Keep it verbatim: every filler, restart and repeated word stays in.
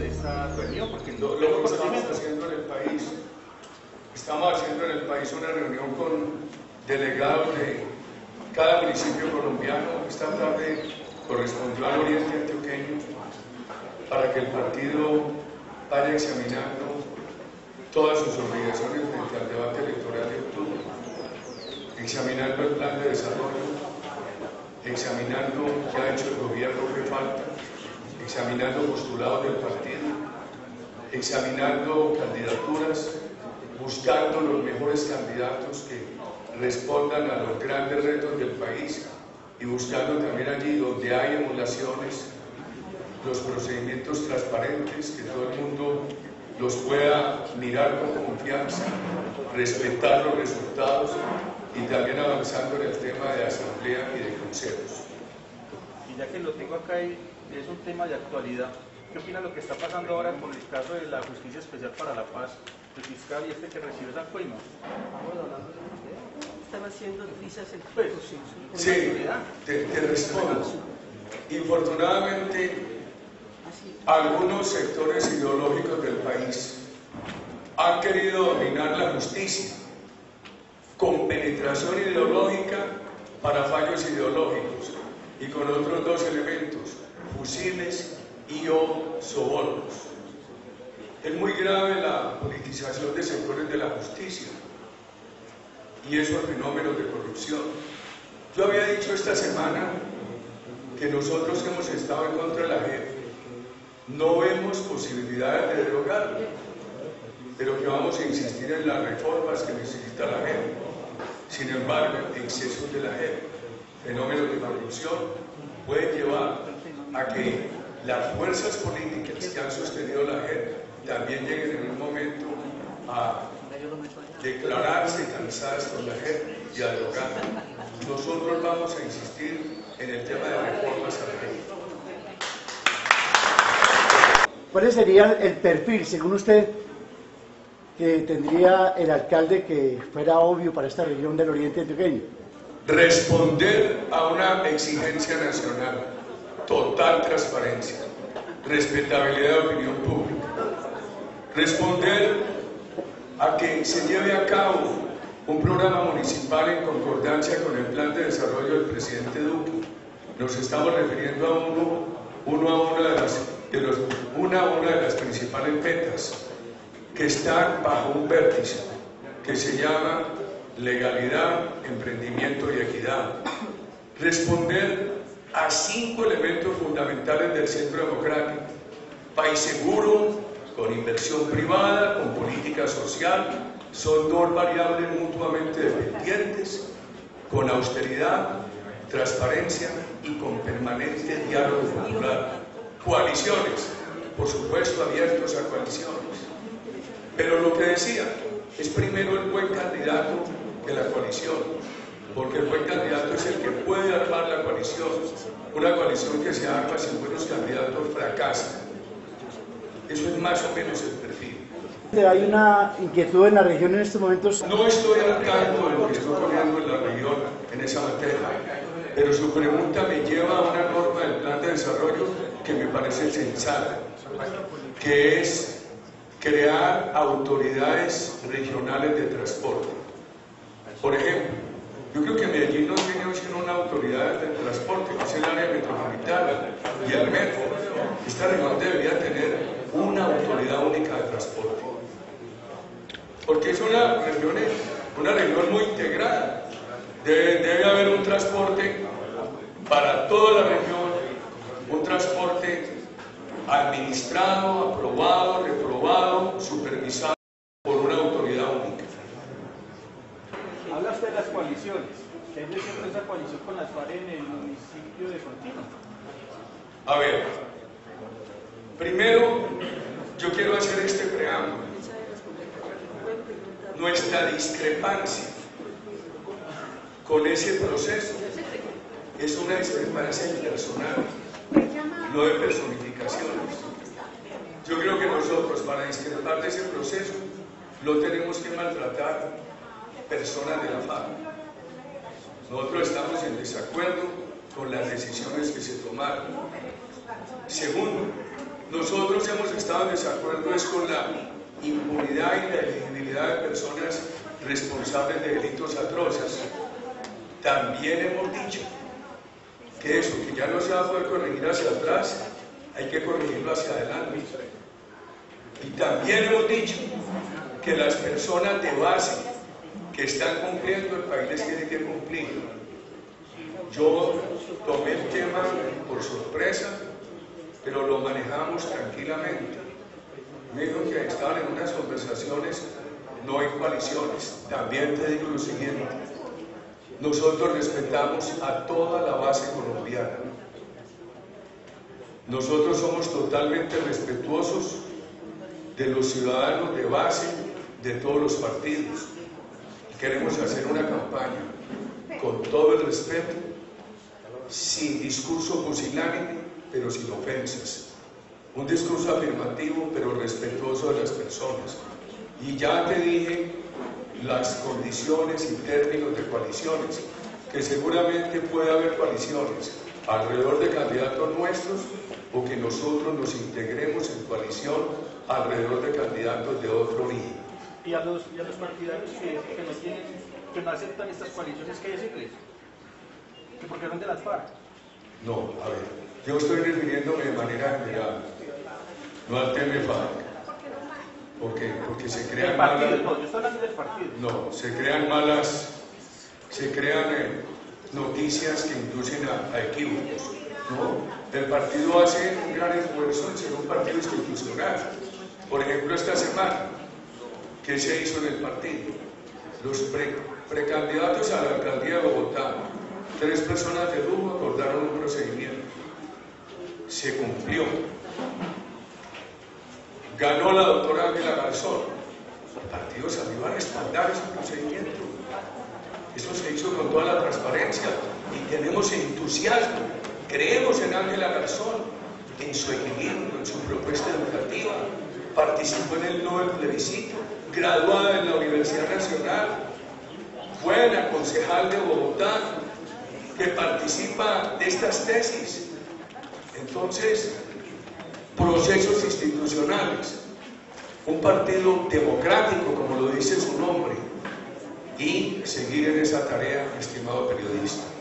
esta reunión? Porque Lo, lo que estamos haciendo en el país, estamos haciendo en el país una reunión con delegados de cada municipio colombiano. Esta tarde correspondió al Oriente Antioqueño para que el partido vaya examinando todas sus obligaciones frente al debate electoral de octubre, examinando el plan de desarrollo, examinando qué ha hecho el gobierno, qué falta, examinando postulados del partido, examinando candidaturas, buscando los mejores candidatos que respondan a los grandes retos del país y buscando también allí donde hay emulaciones, los procedimientos transparentes, que todo el mundo los pueda mirar con confianza, respetar los resultados y también avanzando en el tema de asamblea y de consejos. Y ya que lo tengo acá y es un tema de actualidad, ¿qué opina de lo que está pasando ahora con el caso de la Justicia Especial para la Paz, el fiscal y este que recibió esa coima? Estaba haciendo trizas el pues, sí, te, te respondo. Infortunadamente, algunos sectores ideológicos del país han querido dominar la justicia con penetración ideológica para fallos ideológicos y con otros dos elementos, fusiles y o sobornos. Es muy grave la politización de sectores de la justicia y esos fenómenos de corrupción. Yo había dicho esta semana que nosotros hemos estado en contra de la J E P, no vemos posibilidades de derogarlo, pero que vamos a insistir en las reformas que necesita la J E P. Sin embargo, excesos de la J E P, fenómenos de corrupción, pueden llevar a que las fuerzas políticas que han sostenido la J E P también lleguen en un momento a declararse cansadas con la J E P y a derogarla. Nosotros vamos a insistir en el tema de reformas a la J E P. ¿Cuál sería el perfil, según usted, que tendría el alcalde que fuera obvio para esta región del Oriente Antioqueño? Responder a una exigencia nacional, total transparencia, respetabilidad de opinión pública. Responder a que se lleve a cabo un programa municipal en concordancia con el plan de desarrollo del presidente Duque. Nos estamos refiriendo a uno, uno a una de las, de los, una a una de las principales metas que están bajo un vértice que se llama legalidad, emprendimiento y equidad. Responder a cinco elementos fundamentales del centro democrático: país seguro, con inversión privada, con política social, son dos variables mutuamente dependientes, con austeridad, transparencia y con permanente diálogo popular. Coaliciones, por supuesto, abiertos a coaliciones. Pero lo que decía, es primero el buen candidato que la coalición, porque el buen candidato es el que puede armar la coalición. Una coalición que se arma sin buenos candidatos fracasa. Eso es más o menos el perfil. ¿Hay una inquietud en la región en estos momentos? No estoy al cargo de lo que estoy poniendo en la región en esa materia, pero su pregunta me lleva a una norma del plan de desarrollo que me parece sensata, que es crear autoridades regionales de transporte. Por ejemplo, yo creo que Medellín no tiene sino una autoridad de transporte, que es el área metropolitana y el metro. Esta región debería tener una autoridad única de transporte, porque es una región, una región muy integrada. Debe, debe haber un transporte para toda la región, un transporte administrado, aprobado, reprobado, supervisado por una autoridad única. Habla usted de las coaliciones, que es decir, esa coalición con las FARC en el municipio de Frontino. A ver, primero yo quiero hacer este preámbulo. Nuestra discrepancia con ese proceso es una discrepancia personal, no de personificaciones. Yo creo que nosotros, para discrepar de ese proceso, no tenemos que maltratar personas de la FARC. Nosotros estamos en desacuerdo con las decisiones que se tomaron. Segundo, Nosotros hemos estado en desacuerdo es con la impunidad y la elegibilidad de personas responsables de delitos atroces. También hemos dicho que eso, que ya no se va a poder corregir hacia atrás, hay que corregirlo hacia adelante. Y también hemos dicho que las personas de base que están cumpliendo, el país les tiene que cumplir. Yo tomé el tema por sorpresa, pero lo manejamos tranquilamente. Me dijo que estaban en unas conversaciones, no hay coaliciones. También te digo lo siguiente, nosotros respetamos a toda la base colombiana. Nosotros somos totalmente respetuosos de los ciudadanos de base de todos los partidos. Queremos hacer una campaña con todo el respeto, sin discurso pusilánime, pero sin ofensas. Un discurso afirmativo, pero respetuoso de las personas. Y ya te dije las condiciones y términos de coaliciones, que seguramente puede haber coaliciones alrededor de candidatos nuestros o que nosotros nos integremos en coalición alrededor de candidatos de otro origen. Y a los, y a los partidarios que, que, no tienen, que no aceptan estas coaliciones, ¿qué decirles? ¿Que por qué son de las FARC? No, a ver, yo estoy refiriéndome de manera general, no al tema FARC. ¿Por qué? Porque se crean partido, malas... No, yo estoy hablando del partido. No, se crean malas... Se crean eh, noticias que inducen a, a equívocos. ¿No? El partido hace un gran esfuerzo en ser un partido institucional. Por ejemplo, esta semana, ¿qué se hizo en el partido? Los pre, precandidatos a la alcaldía de Bogotá, tres personas de lujo acordaron un procedimiento. Se cumplió. Ganó la doctora Ángela Garzón. El partido salió a respaldar ese procedimiento. Eso se hizo con toda la transparencia y tenemos entusiasmo. Creemos en Ángela Garzón, en su equilibrio, en su propuesta educativa. Participó en el Nobel plebiscito, graduada en la Universidad Nacional. Fue la concejal de Bogotá que participa de estas tesis. Entonces, procesos institucionales, un partido democrático, como lo dice su nombre, y seguir en esa tarea, estimado periodista.